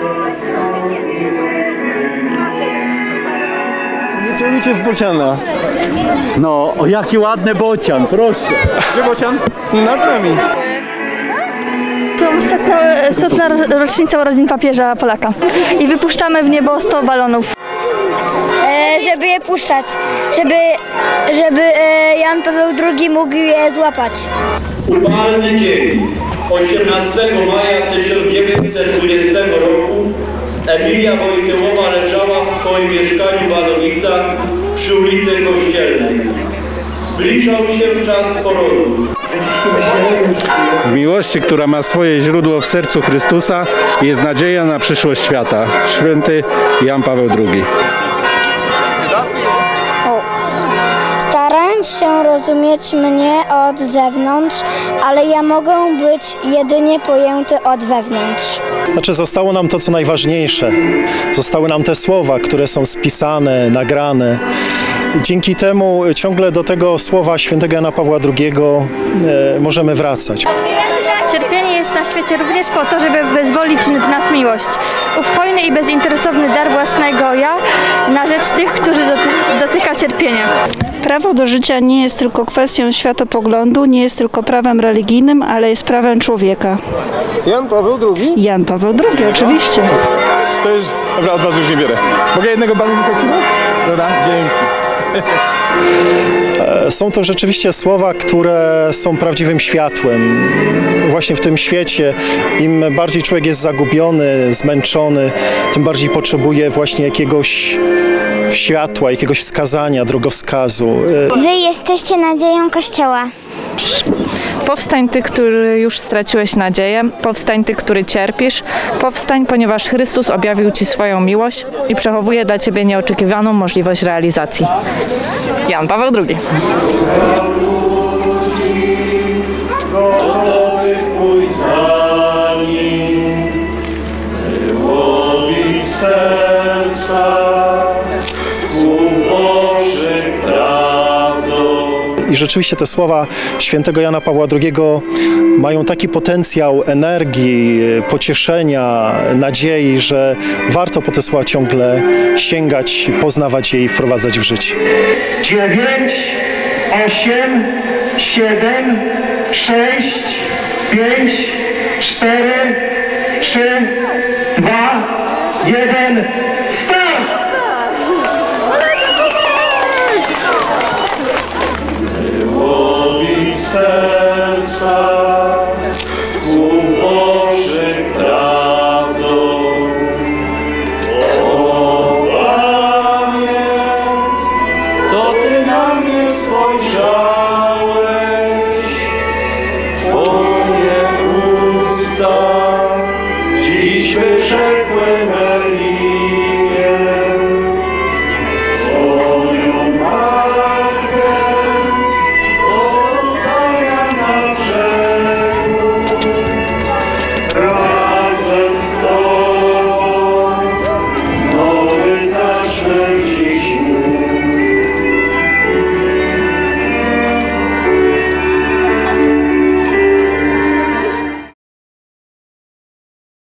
Nie celujcie w bociana. No, o jaki ładny bocian, proszę. Gdzie bocian? Nad nami. To setna rocznica urodzin papieża Polaka i wypuszczamy w niebo 100 balonów. Żeby je puszczać, żeby Jan Paweł II mógł je złapać. Upalny dzień 18 maja 1920 roku Emilia Wojtyłowa leżała w swoim mieszkaniu w Wanowicach przy ulicy Kościelnej. Zbliżał się czas porodu. W miłości, która ma swoje źródło w sercu Chrystusa, jest nadzieja na przyszłość świata. Święty Jan Paweł II. Staram się rozumieć mnie od zewnątrz, ale ja mogę być jedynie pojęty od wewnątrz. Znaczy zostało nam to, co najważniejsze. Zostały nam te słowa, które są spisane, nagrane. I dzięki temu ciągle do tego słowa świętego Jana Pawła II możemy wracać. Cierpienie jest na świecie również po to, żeby wyzwolić w nas miłość. Ów hojny i bezinteresowny dar własnego ja na rzecz tych, którzy dotyka cierpienia. Prawo do życia nie jest tylko kwestią światopoglądu, nie jest tylko prawem religijnym, ale jest prawem człowieka. Jan Paweł II? Jan Paweł II, oczywiście. To już... Dobra, od was już nie biorę. Mogę jednego balonika ci dać? Dobra, dzięki. Są to rzeczywiście słowa, które są prawdziwym światłem. Właśnie w tym świecie im bardziej człowiek jest zagubiony, zmęczony, tym bardziej potrzebuje właśnie jakiegoś światła, jakiegoś wskazania, drogowskazu. Wy jesteście nadzieją Kościoła. Powstań Ty, który już straciłeś nadzieję, powstań Ty, który cierpisz, powstań, ponieważ Chrystus objawił Ci swoją miłość i przechowuje dla Ciebie nieoczekiwaną możliwość realizacji. Jan Paweł II. I rzeczywiście te słowa świętego Jana Pawła II mają taki potencjał energii, pocieszenia, nadziei, że warto po te słowa ciągle sięgać, poznawać je i wprowadzać w życie. 9, 8, 7, 6, 5, 4, 3, 2, 1, start! Serca